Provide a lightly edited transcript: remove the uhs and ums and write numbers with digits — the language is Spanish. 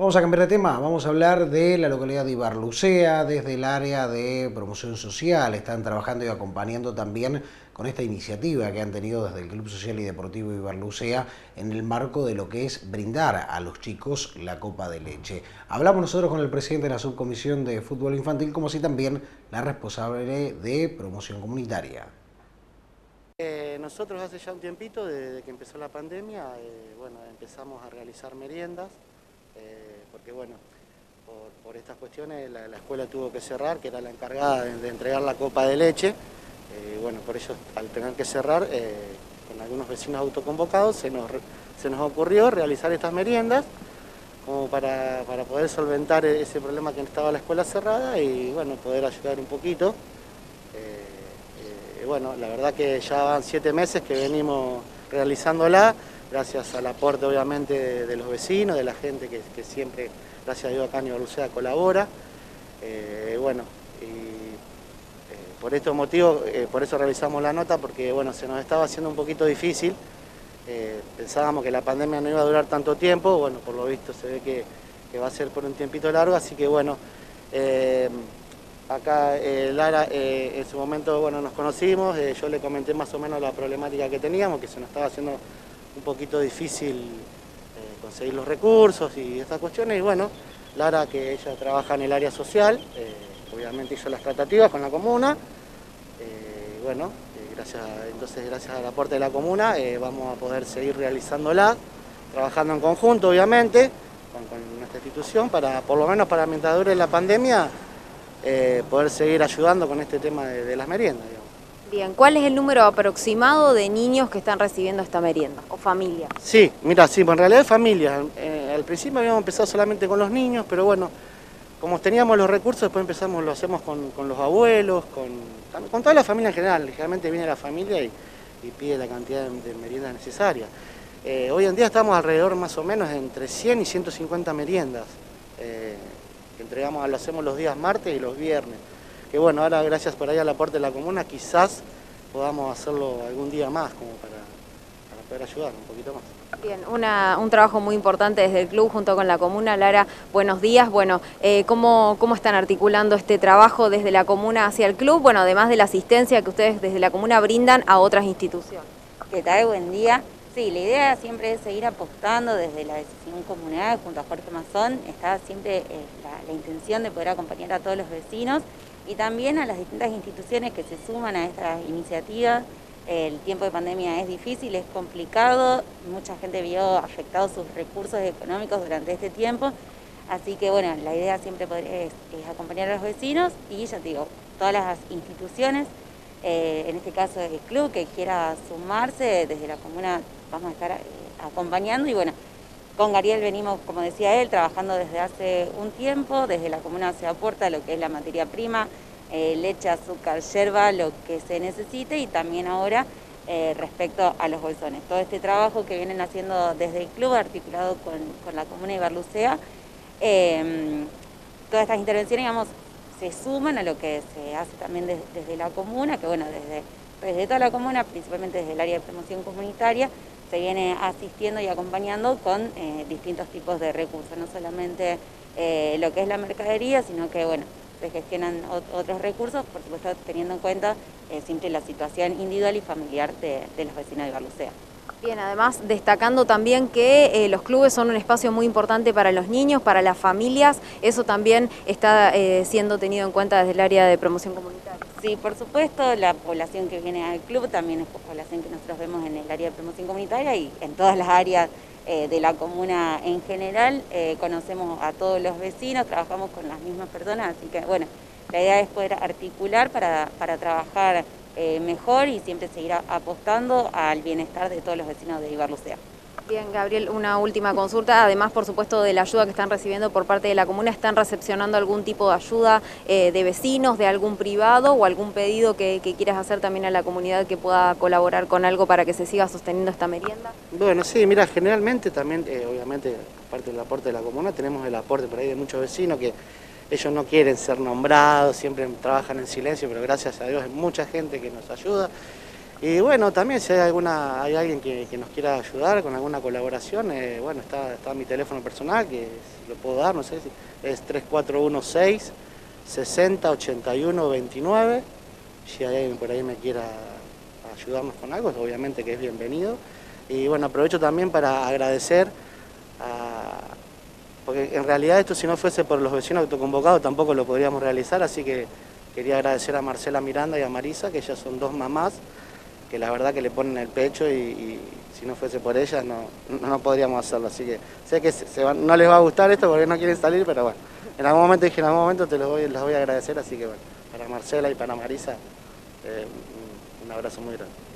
Vamos a cambiar de tema, vamos a hablar de la localidad de Ibarlucea, desde el área de promoción social. Están trabajando y acompañando también con esta iniciativa que han tenido desde el Club Social y Deportivo Ibarlucea en el marco de lo que es brindar a los chicos la copa de leche. Hablamos nosotros con el presidente de la subcomisión de fútbol infantil, como así también la responsable de promoción comunitaria. Nosotros hace ya un tiempito, desde que empezó la pandemia, bueno, empezamos a realizar meriendas, porque bueno, por estas cuestiones la escuela tuvo que cerrar, que era la encargada de entregar la copa de leche. Bueno, por eso al tener que cerrar, con algunos vecinos autoconvocados, se nos ocurrió realizar estas meriendas como para poder solventar ese problema que estaba la escuela cerrada y bueno, poder ayudar un poquito. Bueno, la verdad que ya van 7 meses que venimos realizándola, gracias al aporte obviamente de los vecinos, de la gente que siempre, gracias a Dios acá en Ibarlucea colabora. Bueno, y por estos motivos, por eso realizamos la nota, porque bueno, se nos estaba haciendo un poquito difícil. Pensábamos que la pandemia no iba a durar tanto tiempo, bueno, por lo visto se ve que va a ser por un tiempito largo, así que bueno, acá Lara en su momento bueno, nos conocimos, yo le comenté más o menos la problemática que teníamos, que se nos estaba haciendo un poquito difícil conseguir los recursos y estas cuestiones, y bueno, Lara, que ella trabaja en el área social, obviamente hizo las tratativas con la comuna, bueno, gracias al aporte de la comuna vamos a poder seguir realizándola, trabajando en conjunto obviamente con nuestra institución, para por lo menos para mientras dure la pandemia, poder seguir ayudando con este tema de las meriendas, digamos. Bien, ¿cuál es el número aproximado de niños que están recibiendo esta merienda o familias? Sí, mira, sí, en realidad familias. Al principio habíamos empezado solamente con los niños, pero bueno, como teníamos los recursos, después lo hacemos con los abuelos, con toda la familia en general. Generalmente viene la familia y pide la cantidad de meriendas necesarias. Hoy en día estamos alrededor más o menos entre 100 y 150 meriendas. Que entregamos, lo hacemos los días martes y los viernes. Que bueno, ahora gracias por ahí al aporte de la comuna, quizás podamos hacerlo algún día más, como para poder ayudar un poquito más. Bien, un trabajo muy importante desde el club junto con la comuna. Lara, buenos días. Bueno, ¿cómo están articulando este trabajo desde la comuna hacia el club? Bueno, además de la asistencia que ustedes desde la comuna brindan a otras instituciones. ¿Qué tal? Buen día. Sí, la idea siempre es seguir apostando desde la decisión comunal junto a Jorge Mazón. Está siempre la intención de poder acompañar a todos los vecinos y también a las distintas instituciones que se suman a estas iniciativas. El tiempo de pandemia es difícil, es complicado, mucha gente vio afectados sus recursos económicos durante este tiempo, así que bueno, la idea siempre es acompañar a los vecinos y ya te digo, todas las instituciones, en este caso el club que quiera sumarse, desde la comuna vamos a estar acompañando y bueno, con Gariel venimos, como decía él, trabajando desde hace un tiempo, desde la comuna se aporta lo que es la materia prima, leche, azúcar, yerba, lo que se necesite y también ahora respecto a los bolsones. Todo este trabajo que vienen haciendo desde el club articulado con la comuna de Ibarlucea, todas estas intervenciones, digamos, se suman a lo que se hace también desde la comuna, que bueno, desde toda la comuna, principalmente desde el área de promoción comunitaria, se viene asistiendo y acompañando con distintos tipos de recursos, no solamente lo que es la mercadería, sino que bueno, se gestionan otros recursos, por supuesto teniendo en cuenta siempre la situación individual y familiar de los vecinos de Ibarlucea. Bien, además destacando también que los clubes son un espacio muy importante para los niños, para las familias, eso también está siendo tenido en cuenta desde el área de promoción comunitaria. Sí, por supuesto, la población que viene al club también es población que nosotros vemos en el área de promoción comunitaria y en todas las áreas de la comuna en general. Conocemos a todos los vecinos, trabajamos con las mismas personas, así que bueno, la idea es poder articular para trabajar mejor y siempre seguir apostando al bienestar de todos los vecinos de Ibarlucea. Bien, Gabriel, una última consulta. Además, por supuesto, de la ayuda que están recibiendo por parte de la comuna, ¿están recepcionando algún tipo de ayuda de vecinos, de algún privado o algún pedido que quieras hacer también a la comunidad que pueda colaborar con algo para que se siga sosteniendo esta merienda? Bueno, sí, mira, generalmente también, obviamente, aparte del aporte de la comuna, tenemos el aporte por ahí de muchos vecinos que ellos no quieren ser nombrados, siempre trabajan en silencio, pero gracias a Dios hay mucha gente que nos ayuda. Y bueno, también si hay alguien que nos quiera ayudar con alguna colaboración, bueno, está mi teléfono personal, que lo puedo dar, no sé, es 3416 60 81 29. Si hay alguien por ahí me quiera ayudarnos con algo, obviamente que es bienvenido. Y bueno, aprovecho también para agradecer, porque en realidad esto si no fuese por los vecinos autoconvocados tampoco lo podríamos realizar, así que quería agradecer a Marcela Miranda y a Marisa, que ellas son dos mamás, que la verdad que le ponen el pecho y si no fuese por ellas no podríamos hacerlo. Así que sé que no les va a gustar esto porque no quieren salir, pero bueno, en algún momento dije, en algún momento les voy a agradecer, así que bueno, para Marcela y para Marisa, un abrazo muy grande.